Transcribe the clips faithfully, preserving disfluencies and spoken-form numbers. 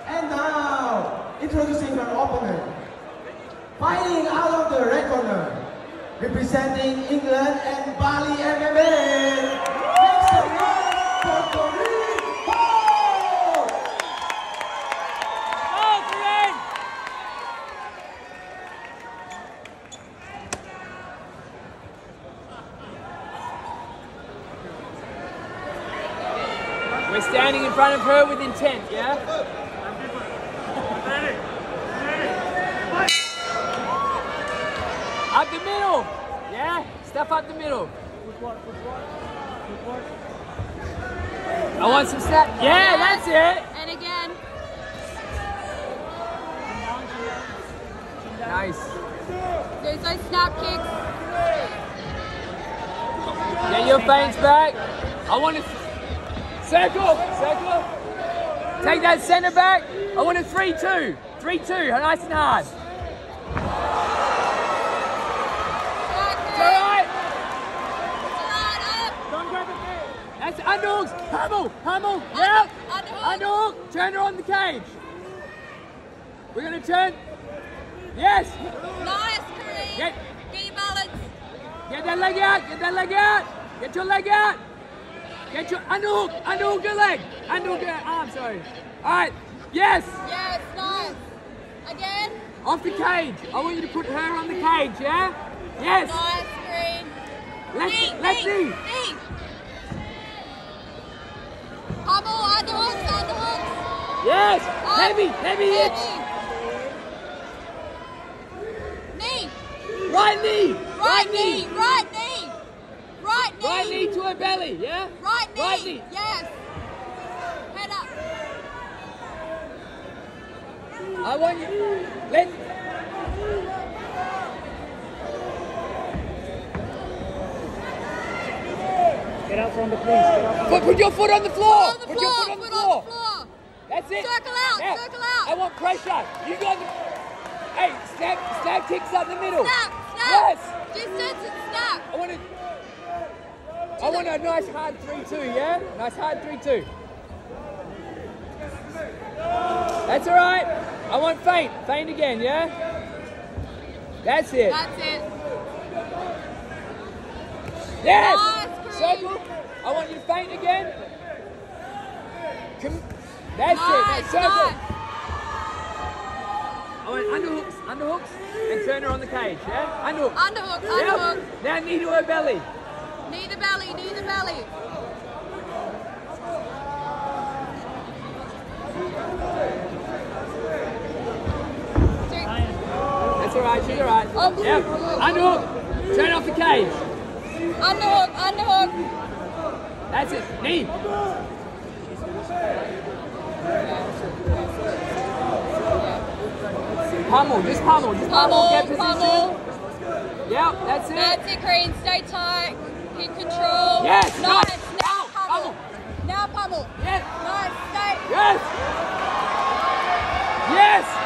And now, introducing her opponent. Fighting out of the red corner, representing England and Bali M M A. Make some noise for Corinne Hall! Go, Corinne! We're standing in front of her with intent, yeah? Up the middle, yeah? Stuff up the middle. I want some snap. Yeah, that's it. And again. Nice. There's those snap kicks. Get your feints back. I want to circle, circle. Take that center back. I want a three two. three two, nice and hard. That's underhooks, pummel, pummel, yep, underhook, turn her on the cage. We're gonna turn, yes. Nice, Corinne. Get, Get your balance. Get that leg out, get that leg out. Get your leg out. Get your underhook, underhook your leg. Underhook your arm, sorry. All right, yes. Yes, nice. Again. Off the cage. I want you to put her on the cage, yeah? Yes. Nice, Corinne. Let's, knee, let's knee, see. knee. Pummel, underhooks, underhooks. Yes, Up, heavy, heavy hits. Knee. Right knee. Right, Right knee. knee. Right knee. Right knee. Right knee to her belly, yeah? Right knee. Right knee. Yes. Head up. I want you. Let. Get out from the please. Get out Put, put your foot on the floor. Foot on the put floor. your foot on the Foot floor. on the floor. That's it. Circle out. Yeah. Circle out. I want pressure. You got the. Hey, snap, snap kicks up the middle. Snap. Snap. Yes. Distance and snap. I want it. I want a nice hard three two, yeah? Nice hard three two. That's all right. I want feint. Feint again, yeah? That's it. That's it. Yes! Nice, Circle. I want you to feint again. Come. That's Nice, it. That's circle. nice. I want underhooks, underhooks, and turn her on the cage, yeah? Underhook. Underhook, Yep. underhook. Now knee to her belly. Knee the belly, knee the belly. That's all right, she's all right. Oh. Yep. Underhook. Turn off the cage. Underhook, underhook. That's it. Knee. Pummel, just pummel, just pummel. Pummel, Get position. pummel. Yep, that's it. That's it, Corinne. Stay tight. Keep control. Yes, Nice. nice. Now Pummel, pummel. Now pummel. Yes. Nice. Stay. Yes. Yes.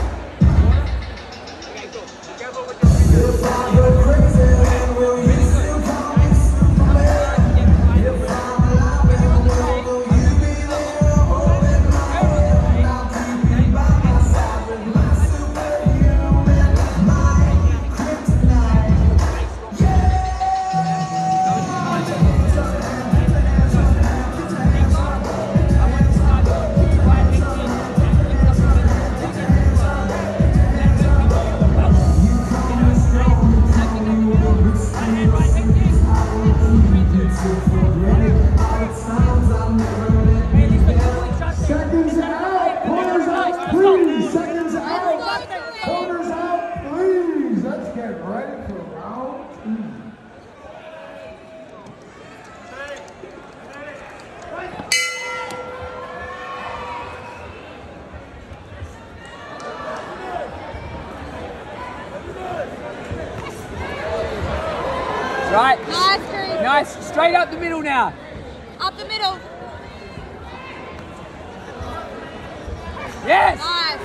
Will you still Nice. Straight up the middle now. Up the middle. Yes. Nice.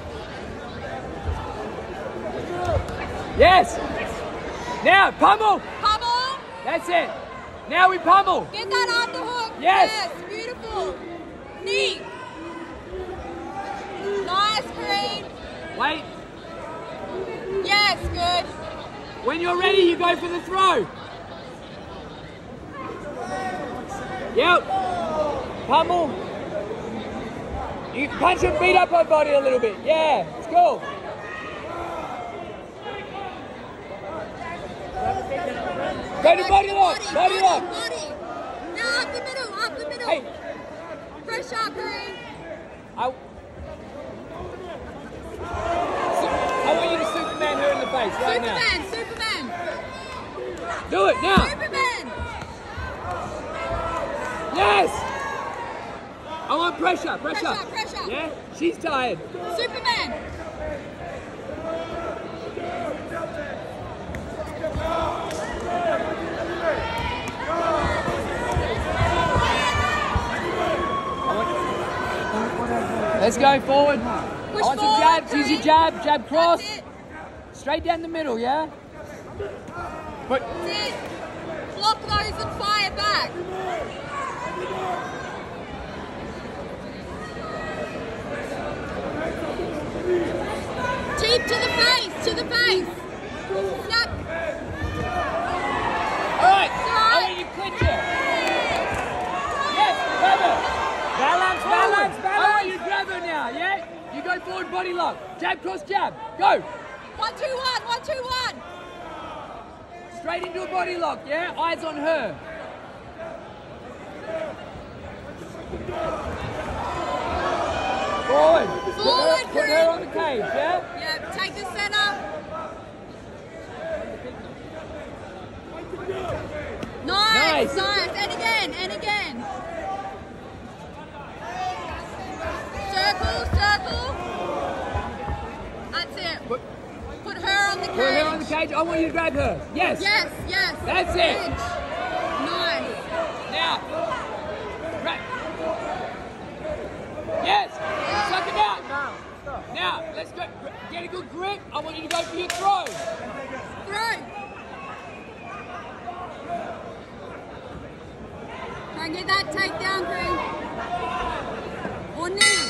Yes. Now, pummel. Pummel. That's it. Now we pummel. Get that underhook. Yes. Yes. Beautiful. Knee. Nice, Green. Wait. Yes, good. When you're ready, you go for the throw. Yep. Pummel. You punch and beat up her body a little bit. Yeah, it's cool. Go to body lock. Body, body lock. Body. Now up the middle. Up the middle. Hey. Pressure, Green. I, I want you to Superman her in the face right now. Superman, Superman. Do it now. Superman. Yes. I want pressure, pressure. Pressure, pressure. Yeah, she's tired. Superman. Let's go forward. Push I want forward, some jabs. Use your Green. jab, jab cross. That's it. Straight down the middle, yeah? Put, That's it. Block those and fire back. Teep to the face, to the face. Snap. all right. I Alright. want you to clinch her. Yes, grab her. Balance, balance, I want balance. you to grab her now, yeah? You go forward, body lock. Jab, cross, jab. Go. One, two, one, one, two, one. Straight into a body lock, yeah? Eyes on her. Forward. Put her, Forward, put her Green. on the cage, yeah? Yeah, take the center. Nice, Nice. nice. And again, and again. Circle, circle. That's it. Put, Put her on the cage. put her on the cage. I want you to grab her. Yes. Yes, yes. That's it. Clinch. Nice. Now. Right. Yes. Suck it out. Now, let's go. Get a good grip. I want you to go for your throw. Throw. Try and get that takedown, Green. Or knee.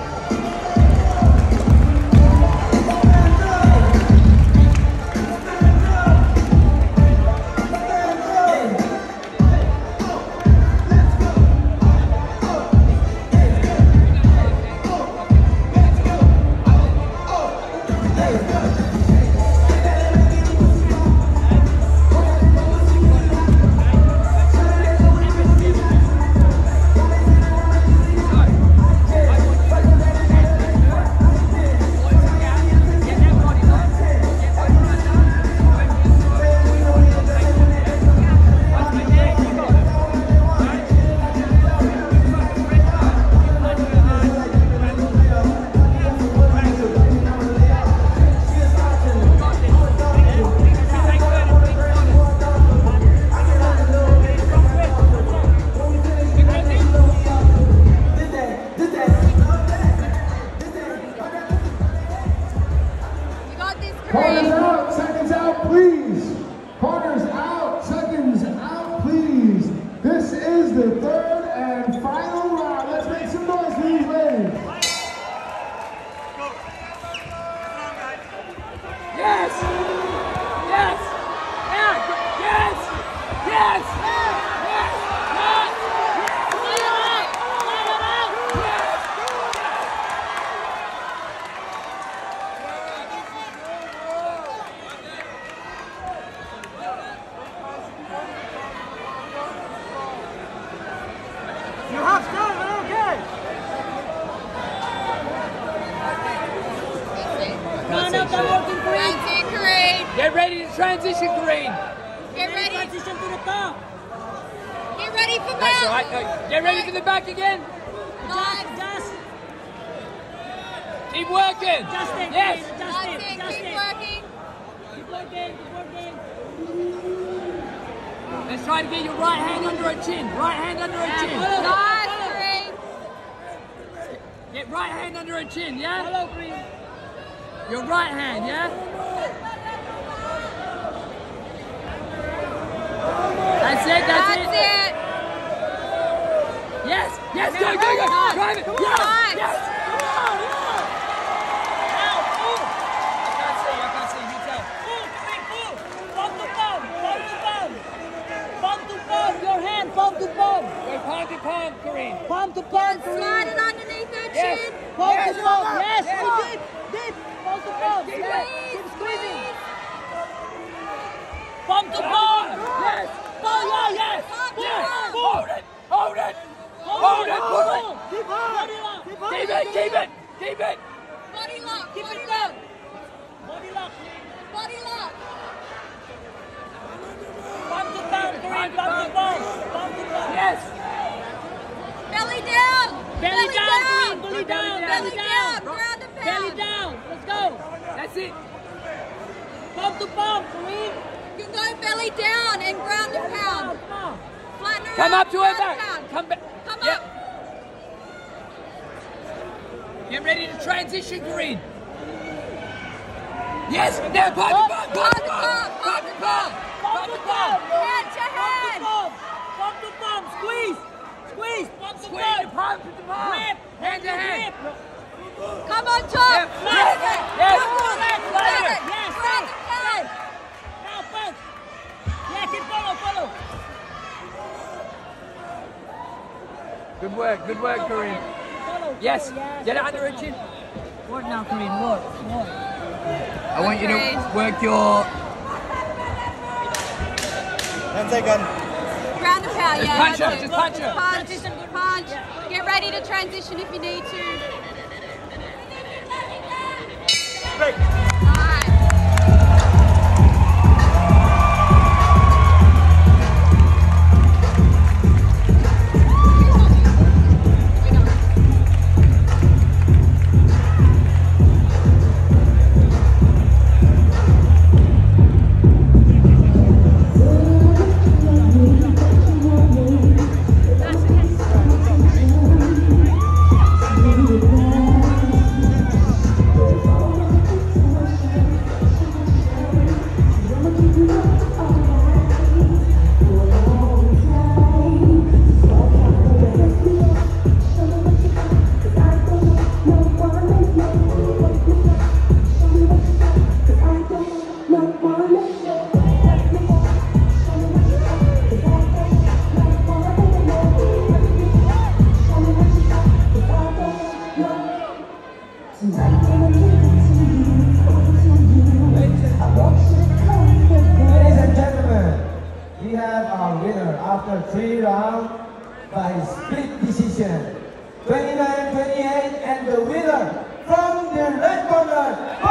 You got this, Corners Green. out, seconds out, please. Corners out, seconds out, please. This is the third and final round. Let's make some noise for these ladies. Yes. Yes. Yeah. Yes. Yes. Yes. Yes. You have stone, we're okay. No, no, come working, Green. That's it, Green. Get ready to transition, Green. Get ready. Transition to the top. Get ready for That's all mount. right. No, get ready for the back again. Nice. Just, Keep working. just it, Yes. Green. Just That's it, it. just Keep it. working. Keep working, keep working. Let's try to get your right hand under her chin. Right hand under her chin. Nice, Green. Get right hand under her chin, yeah? Follow, Green. Your right hand, yeah? That's it, that's, That's it. it. Yes, yes, go, go, go. Drive it. Yes, Nice. yes. Come on, yeah. Now, pull. I can't see, I can't see. You tell. Pull, Green, pull. Palm to palm, palm to palm. Palm to palm, your hand, palm to palm. Go palm to palm, Corinne. Palm to palm, Slide Green. it underneath her Yes. chin. Palm Yes. to palm, yes, Yes. we did, did. Palm to palm, Keep yes. it. Keep squeezing. Palm to palm. Yes. Oh, yeah, yes. Pull, Yes. pull. Hold it, hold it. Hold Hold it, it, hold pull it. Keep hard. Keep it, keep it, keep it. Body lock. Keep body it lock. down. Body lock. Body lock. Palm to palm, Green. Palm to palm. Palm to palm. Yes. Belly down. Belly down, Green. Belly Good belly down. down. Belly Belly down. down. Ground and Belly pound. down. Let's go. That's it. Palm to palm, Green. You can go belly down and ground and pound. Come on. Flatten her Come out, up to her ground and back. pound. Come back. Come Yep. up. Get ready to transition, Corinne. Yes. Now, palm to palm, palm to palm, palm to palm, palm to palm. Hand to hand. Palm to palm. Palm to palm. Squeeze. Squeeze. Palm to Squeeze the palm. palm to the palm. Grip. Hand to hand. Come on top. Yes. Flatten it. Yes. Come on. Yes. Flatten it. Yes. Ground and pound. Now, first. Yeah, keep follow, follow. Good work, good work, Corinne. Follow. Yes. follow, Get it under her chin. Work now, Corinne. Work. Work. I want you to work your. ten seconds. Ground and pound. Just Yeah. punch that's her, it. just punch her. Punch. Punch. Get ready to transition if you need to. Break. Nice. Ladies and gentlemen, we have our winner after three rounds by split decision. twenty-nine twenty-eight, and the winner from the red corner,